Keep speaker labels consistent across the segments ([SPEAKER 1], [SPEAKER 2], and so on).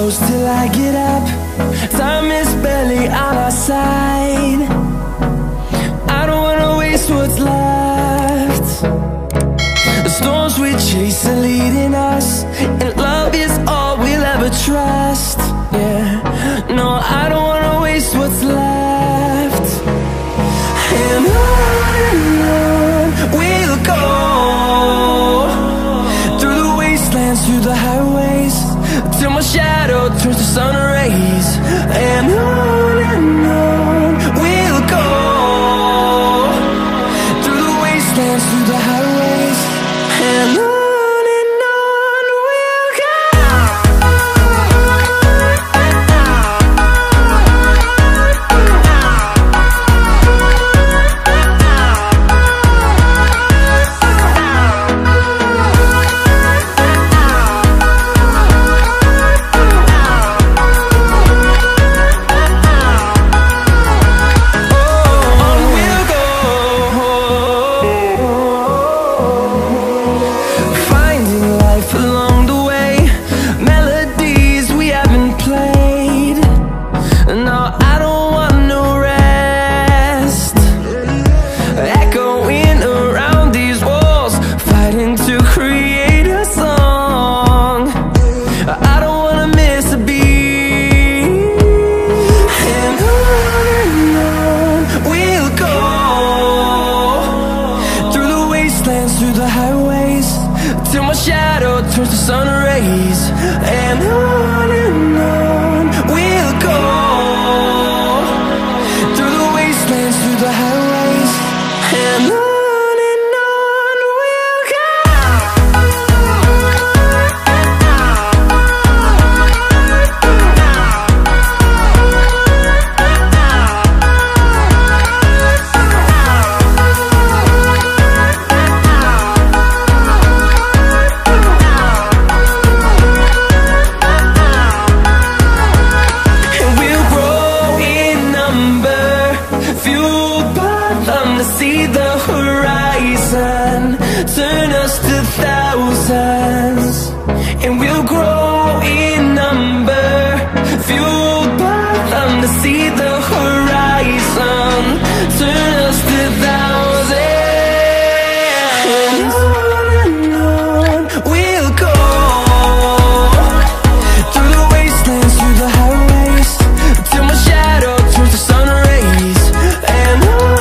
[SPEAKER 1] close till I get up. Time is barely on our side. I don't wanna waste what's left. The storms we chase are leading us, and love is all we'll ever trust. Yeah, no, I don't wanna waste what's left. And on we'll go, through the wastelands, through the highways, till my shadow turns to sun rays. And on we'll go, through the wastelands, through the highways, and on. Through the highways, till my shadow turns to sun rays. And on we'll go, through the wastelands, through the highways, and on we'll go. See the horizon, turn us to thousands, and we'll grow in number, fueled by them. To see the horizon, turn us to thousands, and on we'll go, through the wastelands, through the highways, till my shadow turns to sun rays. And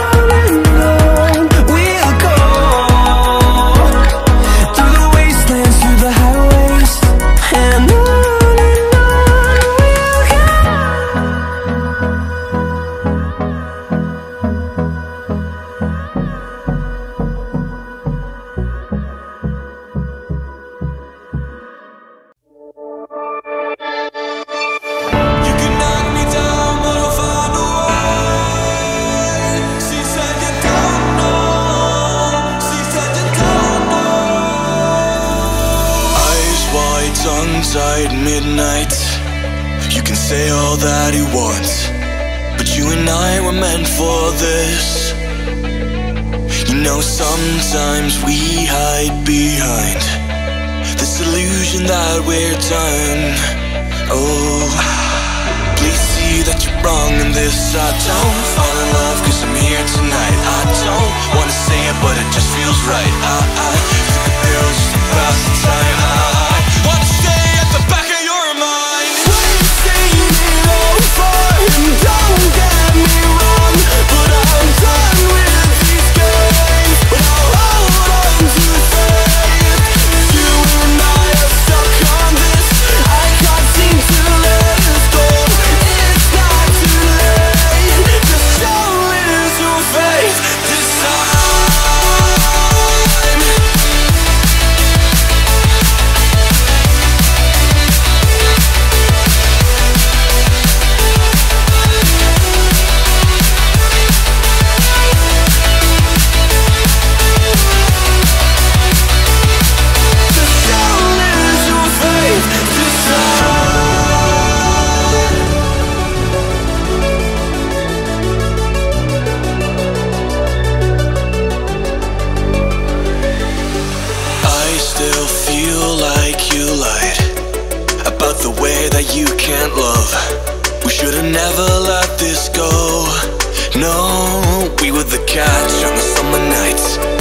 [SPEAKER 2] tongue-tied midnight. You can say all that you want, but you and I were meant for this. You know, sometimes we hide behind this illusion that we're done. Oh, please see that you're wrong in this. I don't fall in love cause I'm here tonight. I don't wanna say it, but it just feels right. I took a pill just to pass the time. I want to stay at the back of your mind. We're saying it over, and don't get me wrong, but I'm done with these games. But I'll hold on to faith. You and I are stuck on this. I can't seem to let us go. It's not too late. Just show it your face this time. We should've never let this go. No, we were the catch on the summer nights.